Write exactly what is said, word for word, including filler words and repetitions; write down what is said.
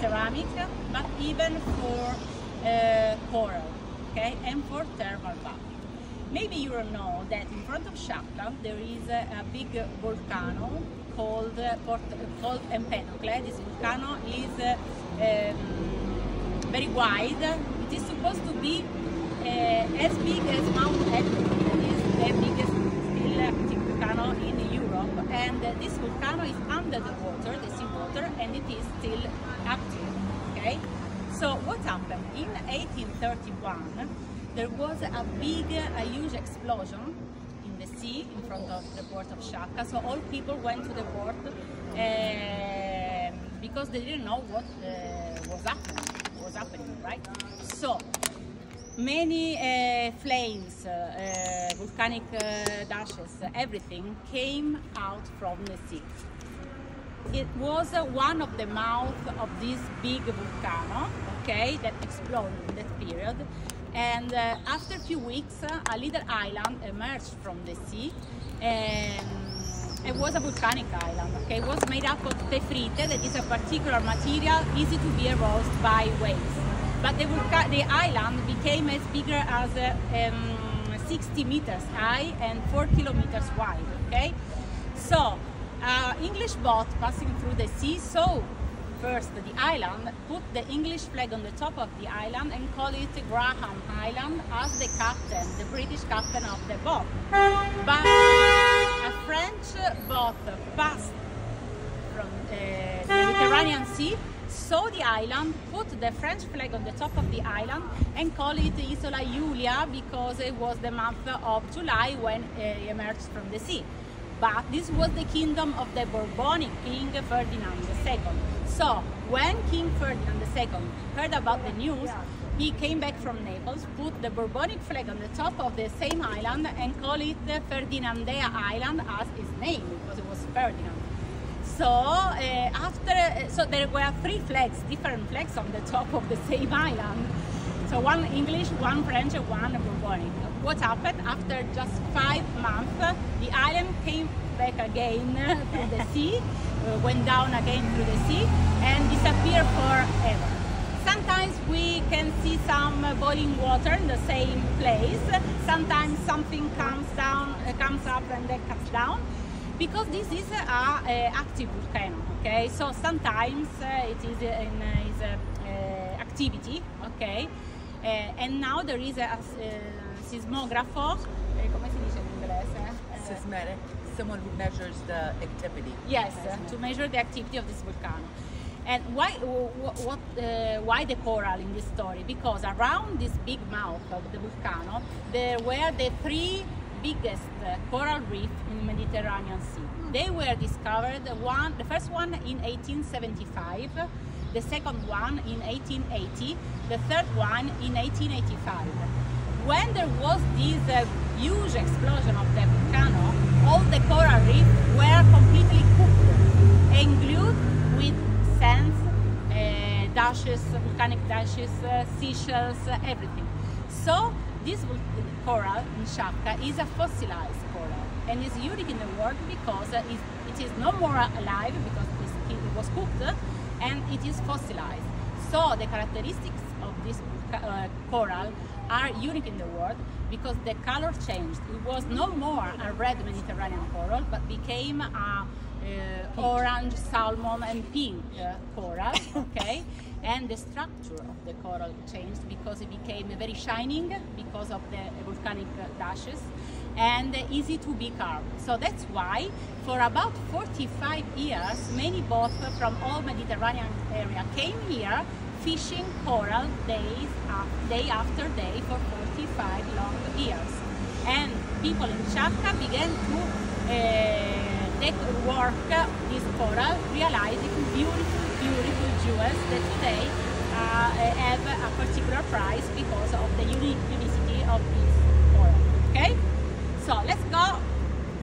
ceramic, but even for uh, coral, okay, and for thermal bath. Maybe you don't know that in front of Sciacca there is a, a big volcano called uh, Port, called Empédocle. This volcano is uh, um, very wide. It is supposed to be uh, as big as Mount Everest. It is the biggest still active volcano in Europe, and uh, this volcano is under the water, the sea water, and it is still active. Okay. So what happened in eighteen thirty-one? There was a big, a huge explosion in the sea in front of the port of Sciacca. So all people went to the port uh, because they didn't know what uh, was happening. Was happening, right? So many uh, flames, uh, uh, volcanic uh, dashes, everything came out from the sea. It was uh, one of the mouths of this big volcano, okay, that exploded in that period. And uh, after a few weeks, uh, a little island emerged from the sea, and it was a volcanic island. Okay, it was made up of tephrite, that is a particular material easy to be eroded by waves. But the, the island became as bigger as uh, um, sixty meters high and four kilometers wide. Okay, so uh, English boat passing through the sea saw first the island, put the English flag on the top of the island and call it Graham Island as the captain, the British captain of the boat. But a French boat passed from uh, the Mediterranean Sea, saw the island, put the French flag on the top of the island and call it Isola Giulia because it was the month of July when it emerged from the sea. But this was the kingdom of the Bourbonic King Ferdinand the Second. So when King Ferdinand the Second heard about the news, he came back from Naples, put the Bourbonic flag on the top of the same island and called it the Ferdinandea Island as his name, because it was Ferdinand. So uh, after, so there were three flags, different flags on the top of the same island. So one English, one French, and one Bourbonic. What happened? After just five months, the island came back again through the sea, uh, went down again through the sea, and disappeared forever. Sometimes we can see some uh, boiling water in the same place. Sometimes something comes down, uh, comes up and then comes down, because this is a, a active volcano. Okay, so sometimes uh, it is in uh, is a, uh, activity. Okay, uh, and now there is a, a uh, sismografo. Uh, come si dice in inglese? Uh, Seismic, someone who measures the activity. Yes, uh, to measure the activity of this volcano. And why, what, uh, why the coral in this story? Because around this big mouth of the volcano, there were the three biggest uh, coral reefs in the Mediterranean Sea. They were discovered, one, the first one in eighteen seventy-five, the second one in eighteen eighty, the third one in eighteen eighty-five. When there was this uh, huge explosion of the volcano, all the coral reefs were completely cooked and glued with sands, uh, dashes, volcanic dashes, uh, seashells, uh, everything. So this coral in Sciacca is a fossilized coral and is unique in the world because uh, it is no more alive because it was cooked, uh, and it is fossilized. So the characteristics of this uh, coral are unique in the world because the color changed. It was no more a red Mediterranean coral but became a Uh, orange, salmon and pink uh, coral, okay? And the structure of the coral changed because it became very shining because of the volcanic uh, dashes and uh, easy to be carved. So that's why for about forty-five years many boats from all Mediterranean area came here fishing coral days after, day after day for forty-five long years. And people in Sciacca began to uh, They work this coral, realizing beautiful, beautiful jewels that today uh, have a particular price because of the unique unicity of this coral. Okay, so let's go